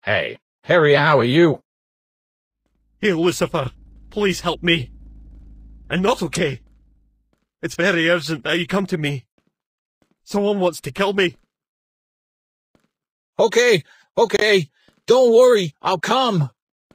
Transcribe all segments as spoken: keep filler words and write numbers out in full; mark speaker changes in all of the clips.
Speaker 1: Hey, Harry, how are you?
Speaker 2: Hey, Lucifer, please help me. I'm not okay. It's very urgent that you come to me. Someone wants to kill me.
Speaker 1: Okay, okay. Don't worry, I'll come.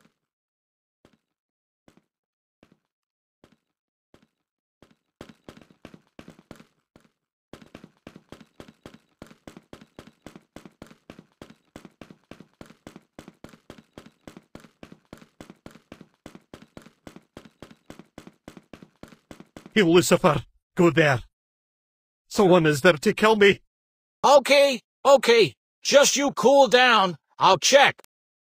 Speaker 2: Hey, Lucifer, go there. Someone is there to kill me.
Speaker 1: Okay, okay. Just you cool down. I'll check.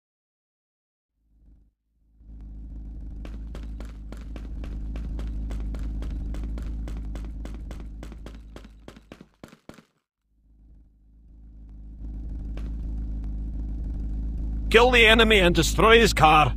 Speaker 2: Kill the enemy and destroy his car.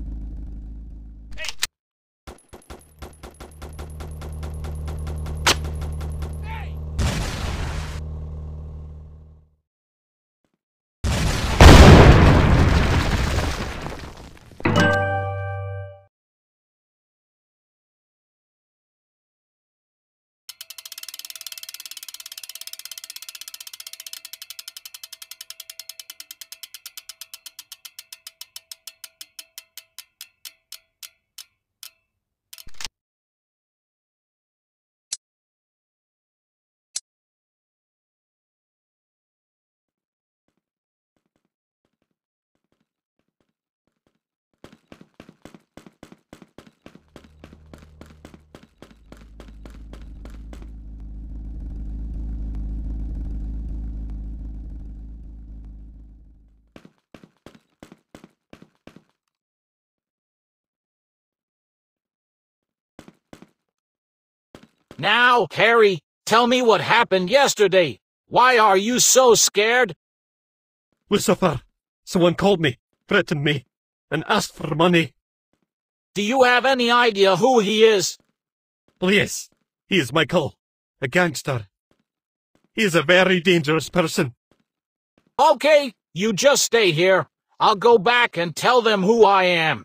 Speaker 1: Now, Harry, tell me what happened yesterday. Why are you so scared?
Speaker 2: Lucifer, someone called me, threatened me, and asked for money.
Speaker 1: Do you have any idea who he is?
Speaker 2: Well, yes, he is Michael, a gangster. He is a very dangerous person.
Speaker 1: Okay, you just stay here. I'll go back and tell them who I am.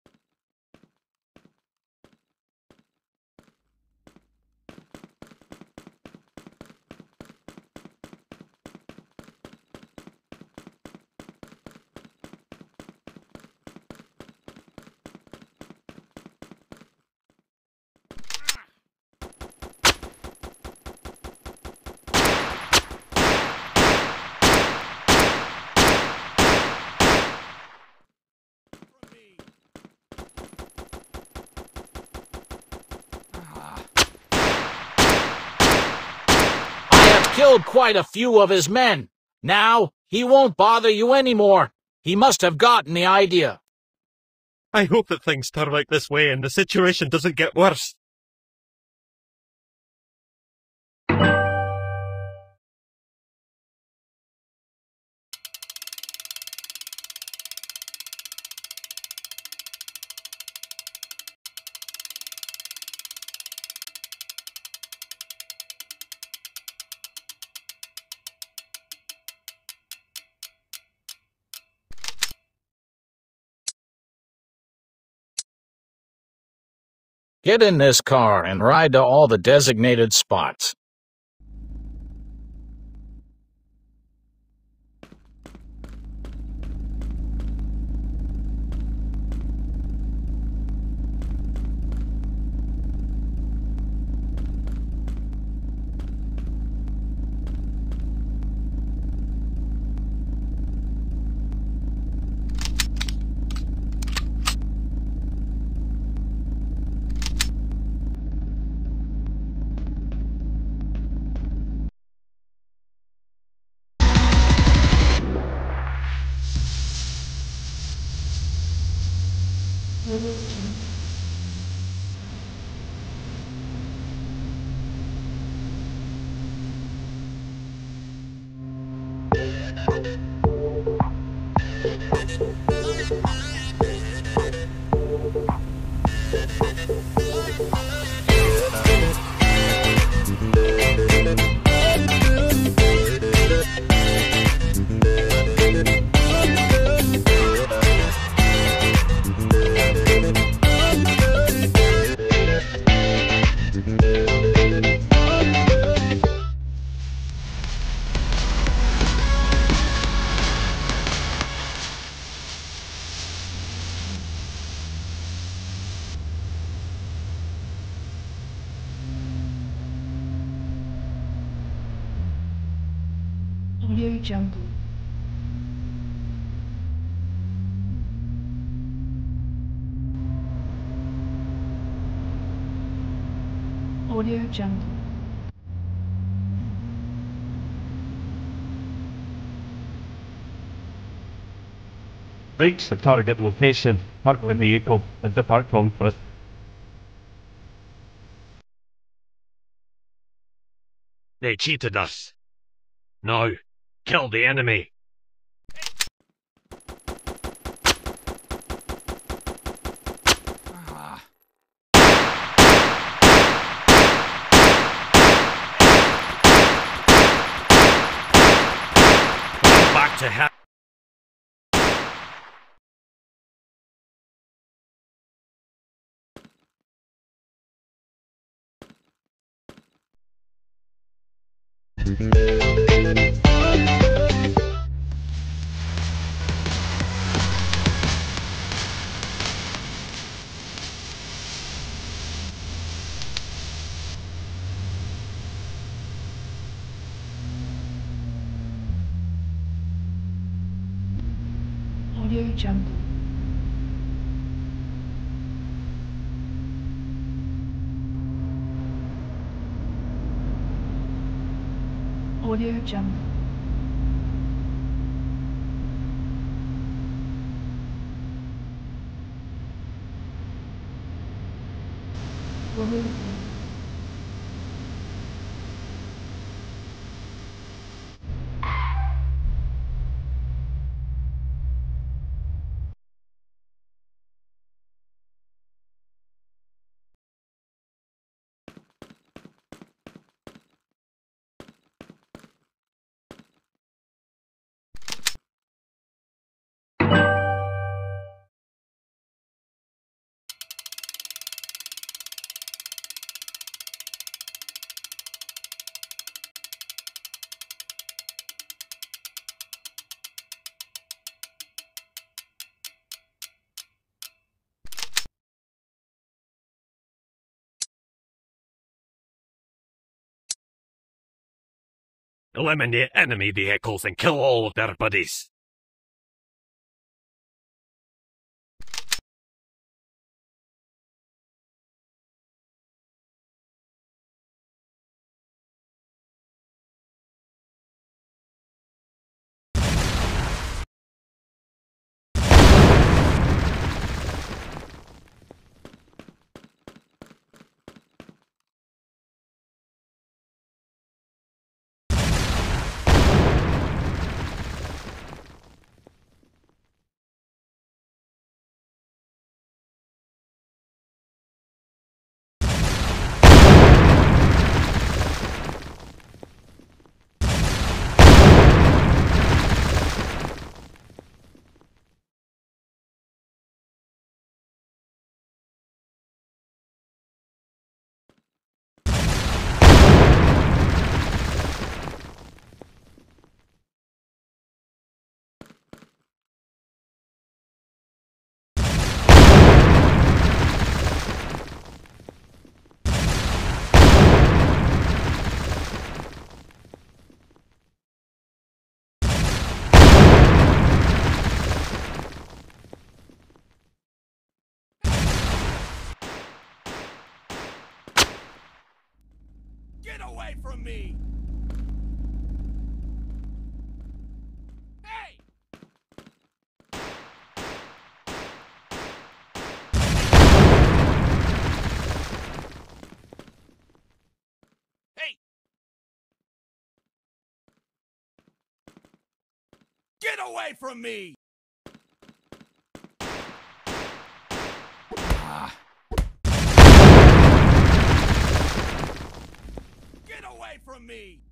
Speaker 1: Killed quite a few of his men. Now, he won't bother you anymore. He must have gotten the idea.
Speaker 2: I hope that things turn out this way and the situation doesn't get worse.
Speaker 1: Get in this car and ride to all the designated spots.
Speaker 3: Audio Jungle. Audio Jungle.
Speaker 4: Reach the target location. Park the vehicle and depart from it.
Speaker 2: They cheated us. Now, kill the enemy. Back to hell.
Speaker 3: Audio Jungle. Audio Jungle. Audio
Speaker 2: Eliminate enemy vehicles and kill all of their buddies. Get away from me! Hey! Hey! Get away from me! Ah. Get away from me!